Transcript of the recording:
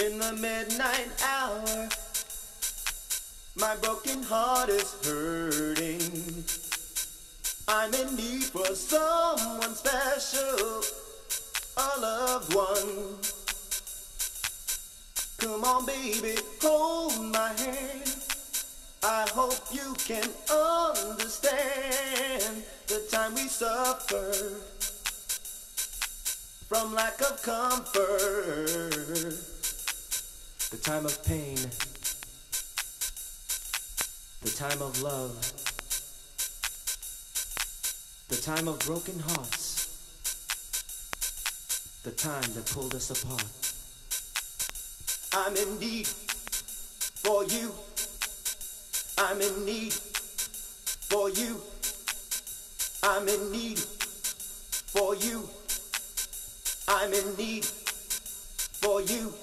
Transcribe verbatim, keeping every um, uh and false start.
In the midnight hour, my broken heart is hurting. I'm in need for someone special, a loved one. Come on, baby, hold my hand. I hope you can understand the time we suffer from lack of comfort, the time of pain, the time of love, the time of broken hearts, the time that pulled us apart. I'm in need for you. I'm in need for you. I'm in need for you. I'm in need for you.